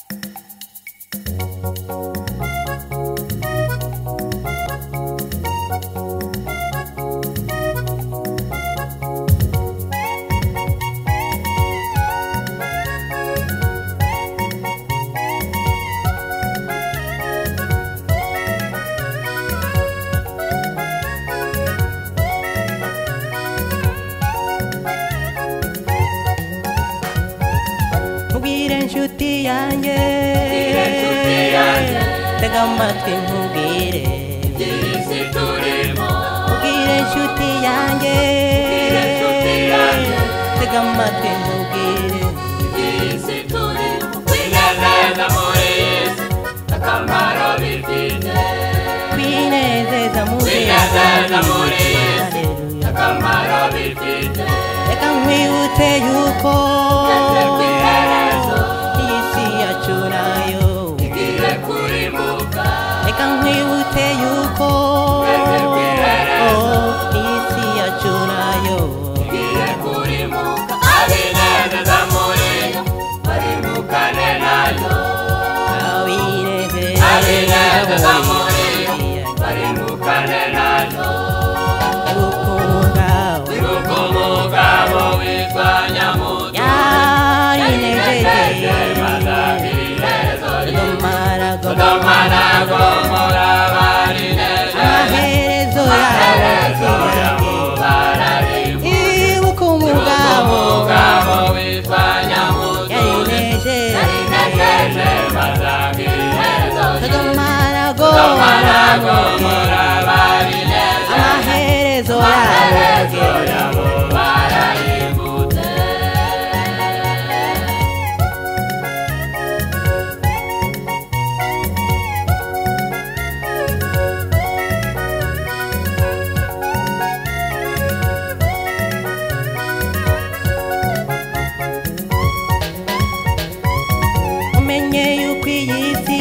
Inshuti yanjye tega amatwi nkubwire by'isi turimo, ubwire inshuti yanjye tega amatwi nkubwire by'isi turimo, kwinezeza muri Yesu akamaro bifite, kwinezeza muri Yesu akamaro bifite, reka nkwibutse yuko reka nkwibutse yuko isi yacu nayo igiye kurimuka, abinezeza muri yo barimukane nayo, abinezeza muri yo barimukane nayo. Ibuka umugabo witwa Nyamutu yarinejeje maze agira iherezo ryiza, Sodoma na Gomora barinejeje amaherezo yabo bararimbuka. Ibuka umugabo witwa Nyamutu yarinejeje maze agira iherezo ryiza, Sodoma na Gomora barinejeje amaherezo yabo bararimbutse. umenye yuko iyi si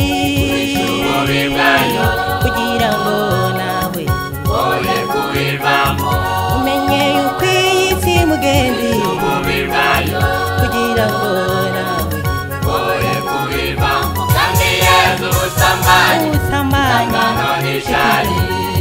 kugira ngo nawe oye kubivamo, umenye yuko iyi si mugenzi kugira ngo nawe oye kubivamo, kandi Yesu usamanye usamanye n'ishari,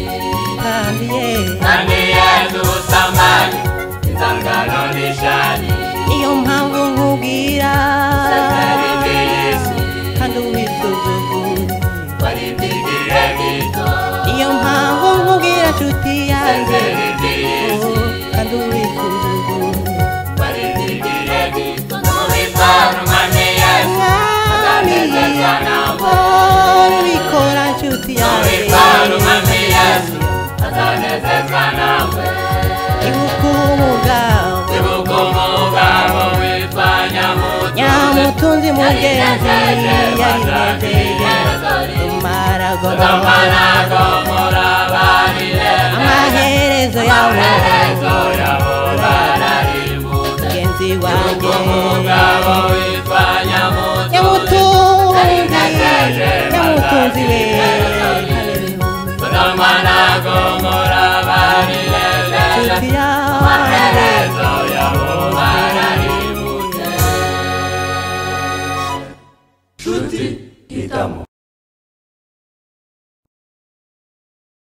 kandi Yesu usamanye inzangano n'ishari, niyo mpamvu nkubwira Yesu kandi ubisuzugure, bari by'igihe gito, niyo mpamvu nkubwira nshuti yanjye Yesu kandi ubisuzugure, bari by'igihe gito, n'ubitwara umwami Yesu azanezezwa nawe, ubikora nshuti yanjye n'ubitwara umwami Yesu azanezezwa nawe. ibuka umugabo witwa Nyamutu nyamutunzi mugenzi yarinejeje Sodoma na Gomora barinejeje amaherezo yabo yabo